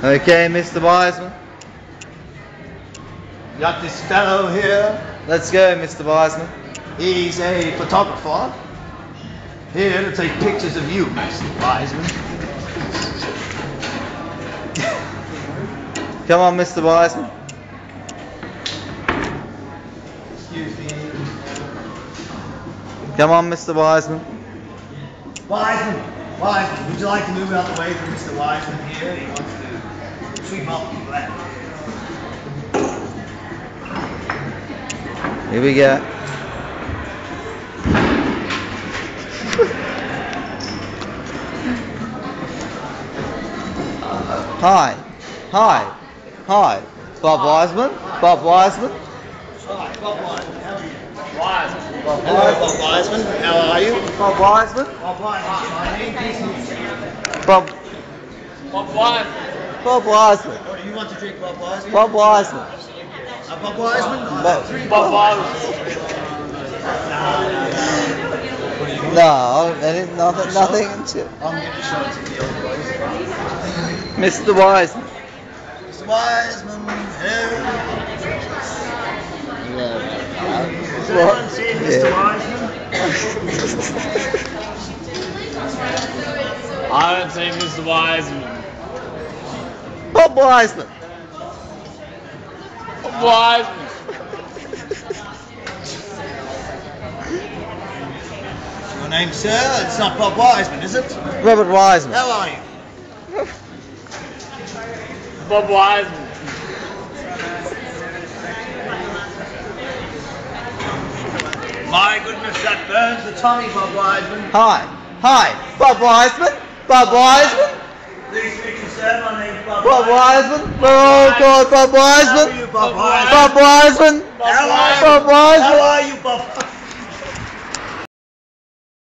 Okay, Mr. Wiseman. Got this fellow here. Let's go, Mr. Wiseman. He's a photographer. Here to take pictures of you, Mr. Wiseman. Come on, Mr. Wiseman. Excuse me. Come on, Mr. Wiseman. Wiseman, would you like to move out the way for Mr. Wiseman here? He wants to sweep up the left. Here we go. Hi. Bob Wiseman. Bob Wiseman. Hi, Bob Wiseman. How are you? Wiseman. Hello, Bob Wiseman. How are you? Bob Wiseman. Bob Wiseman. My name is Bob Wiseman. Bob Wiseman. Oh, do you want to drink Bob Wiseman? Bob Wiseman. Bob Wiseman? Bob Wiseman. No, nothing. I'm going to show it to the old boys. Mr. Wiseman. Mr. Wiseman, here. Has anyone seen Mr. Wiseman? I haven't seen Mr. Wiseman. Bob Wiseman. Bob Wiseman. Your name, sir? It's not Bob Wiseman, is it? Robert Wiseman. How are you? Bob Wiseman. My goodness, that burns the tummy, Bob Wiseman. Hi. Bob Wiseman. Bob Wiseman. Please meet you, sir. My name's Bob Bob Wiseman. Wiseman. Oh God, Bob How are Wiseman. you, Bob Wiseman? Bob Wiseman. How are you? Bob Wiseman. How are you,